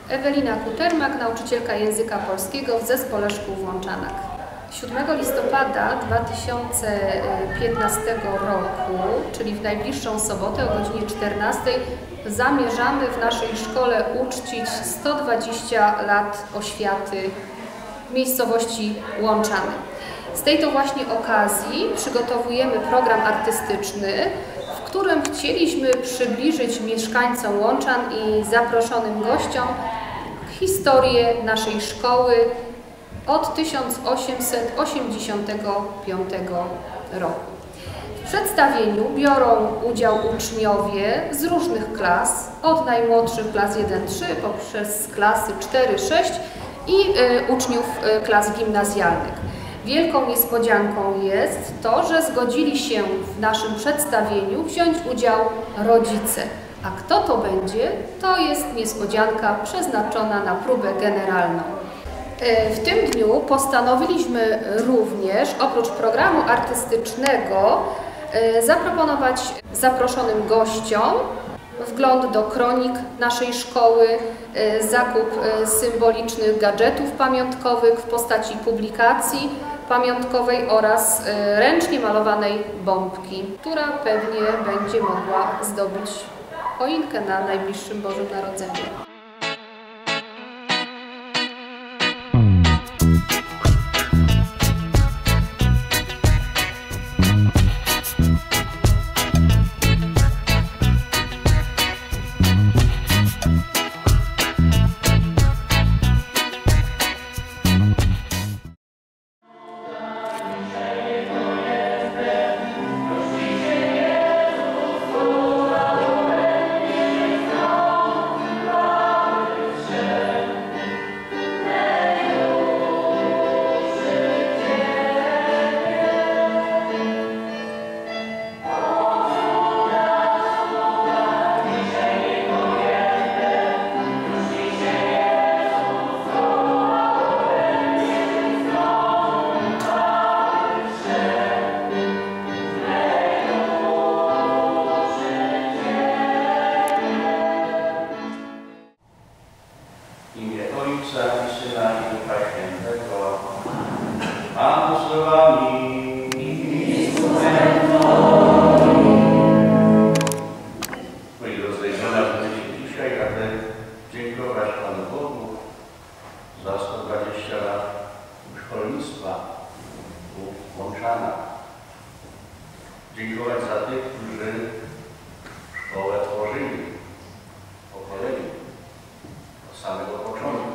Ewelina Kutermak, nauczycielka języka polskiego w Zespole Szkół w Łączanach. 7 listopada 2015 roku, czyli w najbliższą sobotę o godzinie 14, zamierzamy w naszej szkole uczcić 120 lat oświaty w miejscowości Łączany. Z tej to właśnie okazji przygotowujemy program artystyczny, w którym chcieliśmy przybliżyć mieszkańcom Łączan i zaproszonym gościom historię naszej szkoły od 1885 roku. W przedstawieniu biorą udział uczniowie z różnych klas, od najmłodszych klas 1-3 poprzez klasy 4-6 i uczniów klas gimnazjalnych. Wielką niespodzianką jest to, że zgodzili się w naszym przedstawieniu wziąć udział rodzice. A kto to będzie? To jest niespodzianka przeznaczona na próbę generalną. W tym dniu postanowiliśmy również, oprócz programu artystycznego, zaproponować zaproszonym gościom wgląd do kronik naszej szkoły, zakup symbolicznych gadżetów pamiątkowych w postaci publikacji pamiątkowej oraz ręcznie malowanej bombki, która pewnie będzie mogła zdobyć choinkę na najbliższym Bożym Narodzeniu. Ojca i Syna i Ducha Świętego. Pan z wami. Moi drodzy, znaleźliśmy się dzisiaj, aby dziękować Panu Bogu za 120 lat szkolnictwa w Łączanach. Dziękować za tych, którzy szkołę tworzyli po kolei, od samego początku.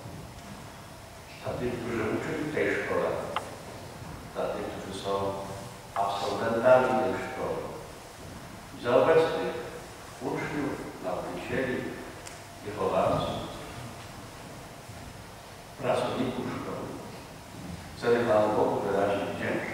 Za tych, którzy uczyli w tej szkole, za tych, którzy są absolwentami tej szkoły i za obecnych uczniów, nauczycieli, wychowawców, pracowników szkoły. Chcemy Panu Bogu wyrazić wdzięczność.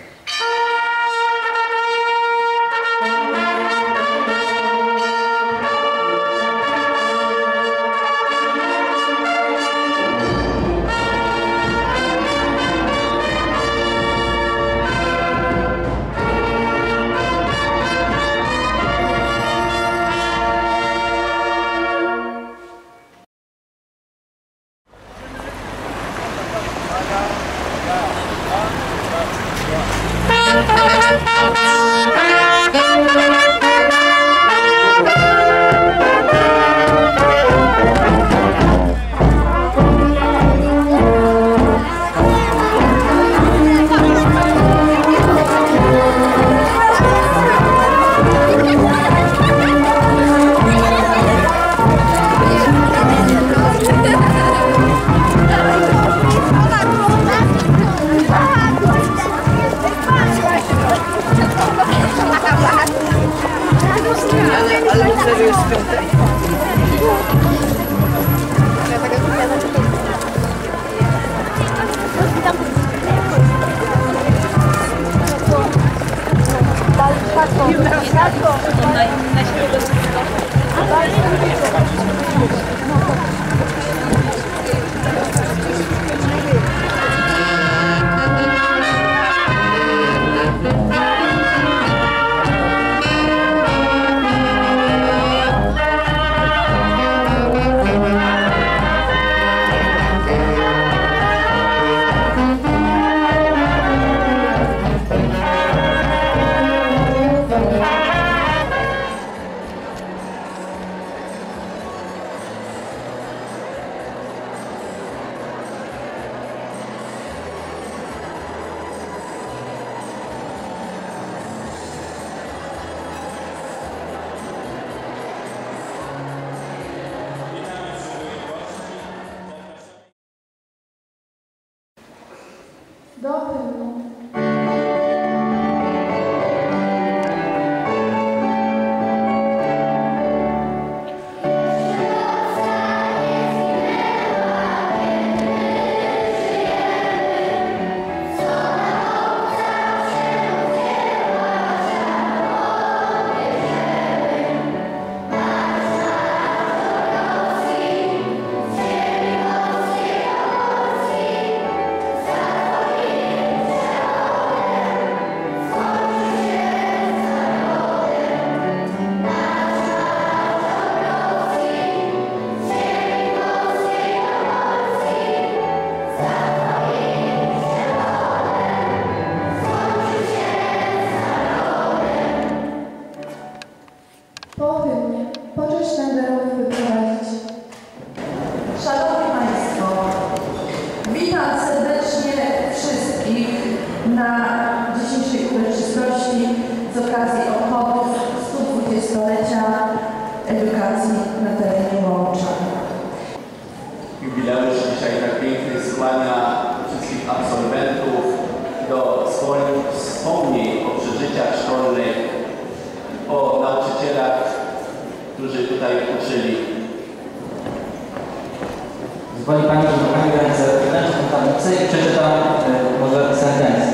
z okazji obchodów 120-lecia edukacji na terenie Łomża. Jubileusz dzisiaj tak pięknie skłania wszystkich absolwentów do swoich wspomnień o przeżyciach szkolnych, o nauczycielach, którzy tutaj uczyli. Zwoli Pani, że kochani ręce wręcz tę tablicę i przeczytam może sentencję.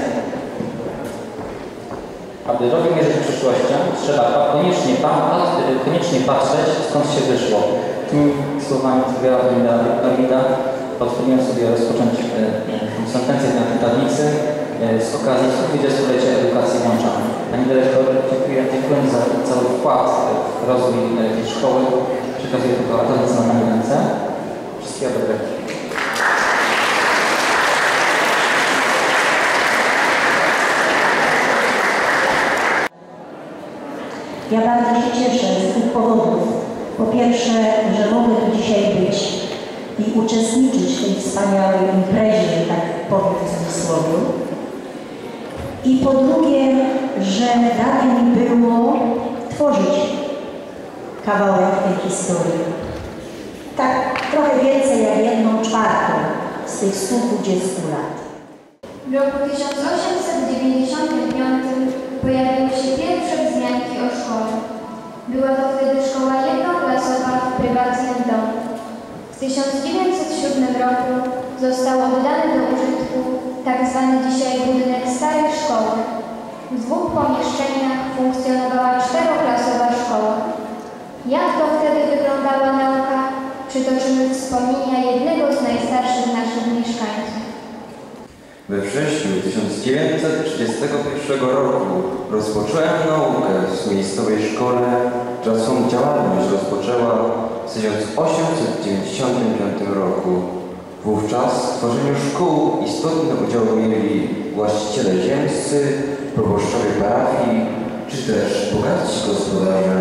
Aby drogę mierzyć przyszłością, trzeba koniecznie patrzeć, skąd się wyszło. Tymi słowami Cypriana Dawida pozwoliłem sobie rozpocząć sentencję na tej tablicy z okazji 120-lecia edukacji włączonej. Pani dyrektor, dziękuję za cały wkład w rozwój tej szkoły. Przekazuję tylko tablicę na Pani ręce. Wszystkiego dobrego. Ja bardzo się cieszę z dwóch powodów. Po pierwsze, że mogę tu dzisiaj być i uczestniczyć w tej wspaniałej imprezie, tak powiem w cudzysłowie. I po drugie, że dane mi było tworzyć kawałek tej historii. Tak trochę więcej jak 1/4 z tych 120 lat. W roku 1895 pojawiły się pierwsze wzmianki o szkole. Była to wtedy szkoła jednoklasowa w prywatnym domu. W 1907 roku został oddany do użytku tzw. dzisiaj budynek starej szkoły. W dwóch pomieszczeniach funkcjonowała 4-klasowa szkoła. Jak to wtedy wyglądała nauka, przytoczymy wspomnienia jednego z najstarszych naszych mieszkańców. We wrześniu 1931 roku rozpocząłem naukę w miejscowej szkole, która swą działalność rozpoczęła w 1895 roku. Wówczas w tworzeniu szkół istotny udział mieli właściciele ziemscy, proboszczowie parafii, czy też bogaci gospodarze.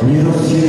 nie rozdzielimy